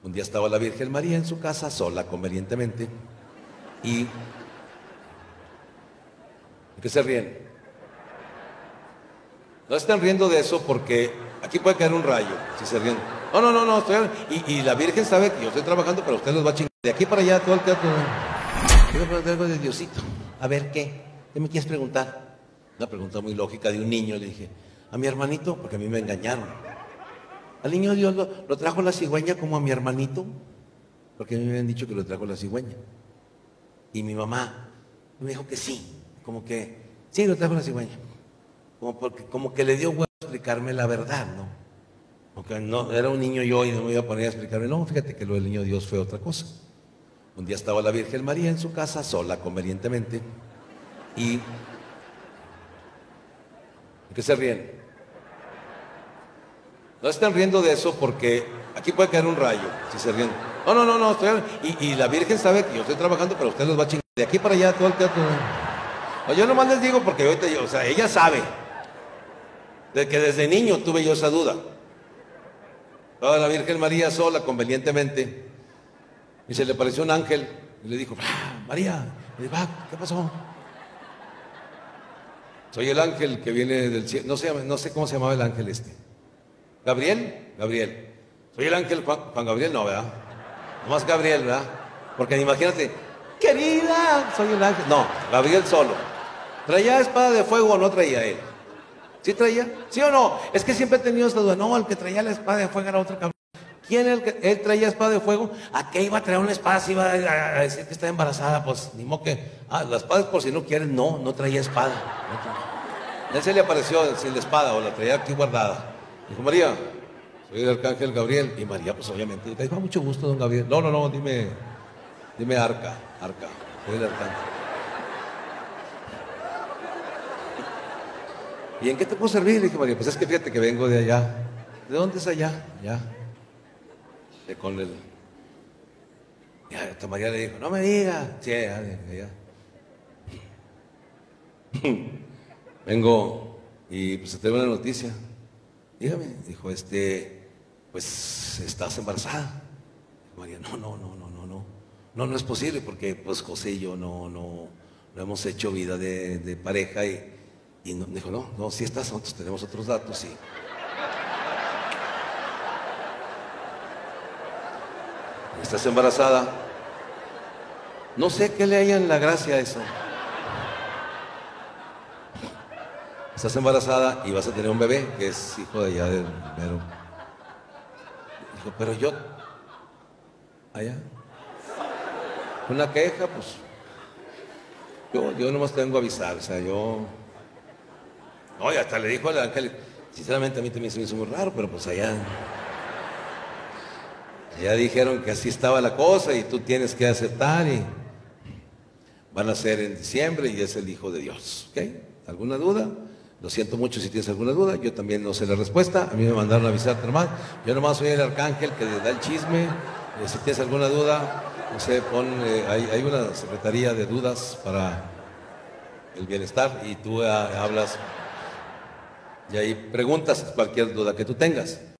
Un día estaba la Virgen María en su casa, sola, convenientemente, y... ¿De qué se ríen? No están riendo de eso porque aquí puede caer un rayo, si se ríen. No, y la Virgen sabe que yo estoy trabajando, pero usted los va a chingar. De aquí para allá, todo el teatro. Quiero preguntar algo de Diosito. A ver, ¿qué? ¿Qué me quieres preguntar? Una pregunta muy lógica de un niño. Le dije, a mi hermanito, porque a mí me engañaron. Al niño Dios lo trajo la cigüeña como a mi hermanito, porque a mí me habían dicho que lo trajo la cigüeña. Y mi mamá me dijo que sí, como que, sí, lo trajo la cigüeña. Como que le dio huevo a explicarme la verdad, ¿no? Porque no, era un niño yo y no me iba a poner a explicarme. No, fíjate que lo del niño Dios fue otra cosa. Un día estaba la Virgen María en su casa, sola, convenientemente, y... ¿De qué se ríen? No están riendo de eso porque aquí puede caer un rayo, si se ríen. No, y la Virgen sabe que yo estoy trabajando, pero usted los va a chingar. De aquí para allá, todo el teatro. No, yo nomás les digo porque ahorita o sea, ella sabe de que desde niño tuve yo esa duda. Estaba la Virgen María sola, convenientemente, y se le apareció un ángel y le dijo, María, le dijo, ¿qué pasó? Soy el ángel que viene del cielo. No sé cómo se llamaba el ángel este. ¿Gabriel? Gabriel. Soy el ángel Juan Gabriel, no, ¿verdad? Nomás Gabriel, ¿verdad? Porque imagínate, querida, soy el ángel. No, Gabriel solo. ¿Traía espada de fuego o no traía él? ¿Sí traía? ¿Sí o no? Es que siempre he tenido esta duda. No, el que traía la espada de fuego era otro cabrón. ¿Quién era el que él traía espada de fuego? ¿A qué iba a traer una espada si iba a decir que está embarazada? Pues ni modo que... la espada es por si no quieren. No traía espada. A él se le apareció sin la espada o la traía aquí guardada. Dijo, María, soy el arcángel Gabriel. Y María, pues obviamente, le dijo, mucho gusto, don Gabriel. No, dime Arca. Soy el arcángel. ¿Y en qué te puedo servir? Le dije, María, pues es que fíjate que vengo de allá. ¿De dónde es allá? Ya. Con el... Ya, esta María le dijo, no me diga. Sí, allá. Vengo y pues te tengo una noticia. Dígame, dijo, pues estás embarazada. María, no es posible porque pues José y yo no hemos hecho vida de pareja y dijo, no, sí estás, nosotros tenemos otros datos y... ¿Estás embarazada? No sé qué le hayan la gracia a eso. Estás embarazada y vas a tener un bebé que es hijo de allá del mero. Dijo, pero yo, allá, una queja, pues, yo nomás tengo a avisar, o sea, yo, no, y hasta le dijo al ángel, sinceramente a mí también se me hizo muy raro, pero pues allá dijeron que así estaba la cosa y tú tienes que aceptar y van a ser en diciembre y es el Hijo de Dios, ¿ok? ¿Alguna duda? Lo siento mucho si tienes alguna duda, yo también no sé la respuesta, a mí me mandaron a avisarte nomás, yo nomás soy el arcángel que le da el chisme, si tienes alguna duda, no sé, hay una secretaría de dudas para el bienestar y tú hablas y ahí preguntas cualquier duda que tú tengas.